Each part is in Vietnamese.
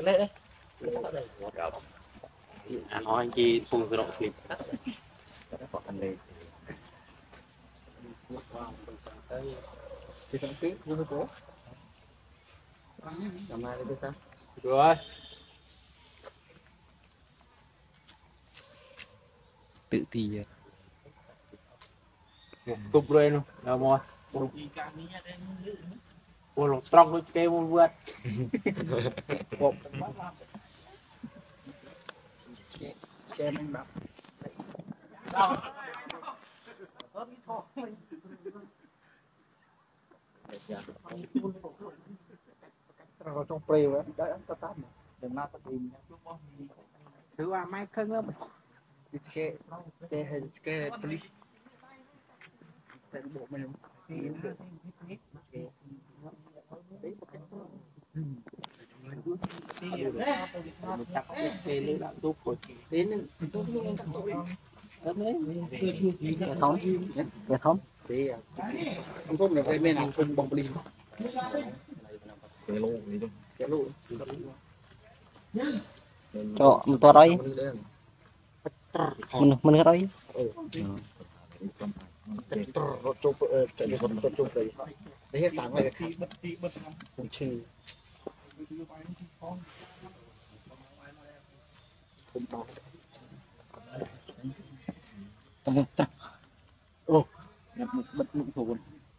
lên đấy nói chi phun tự động kịp thì xong tiếp vô cố làm ai đây sao rồi tự thì một cục lên luôn đâu mua mua lột trong cái kêu mua vượt một kem anh đập rồi trong prey vậy đấy anh ta tắm đừng ma tập im thứ ba máy khưng lắm cái police cái bộ mình chắc cái lưỡi đạo tốt của đến tôi luôn cái thống cái thống thì không có được cái bên nào không bóng linh cái lụ cho to đây mình cái đấy chụp chạy được chụp đấy đấy hết sáng này không chơi không to ta ô bật mũi thổi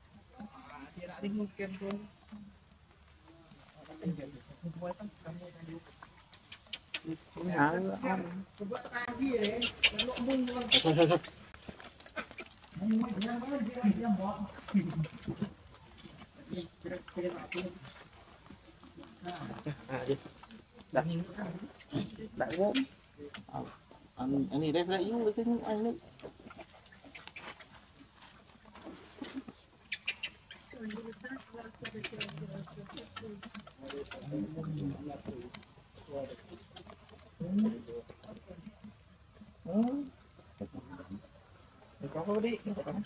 đại gốm anh này đây sẽ yếu với cái anh đấy có đi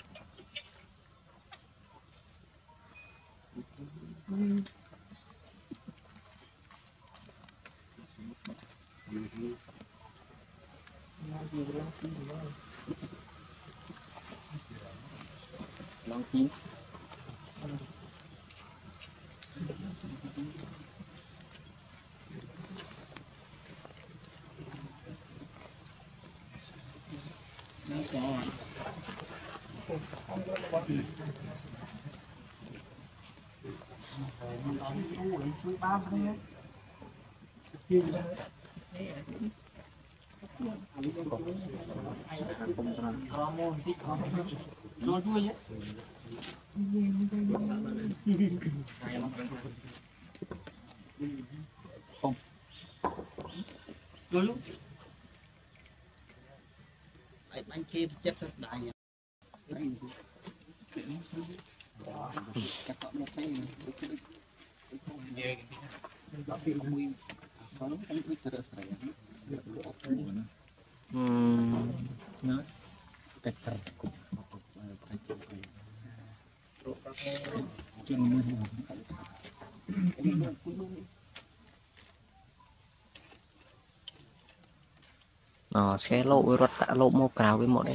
long chín không đôi lúc anh kia chết rất đại các bạn thấy xe lộ với rót tạ lộ màu cào với một đây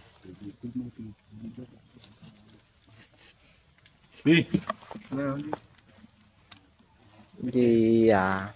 đi à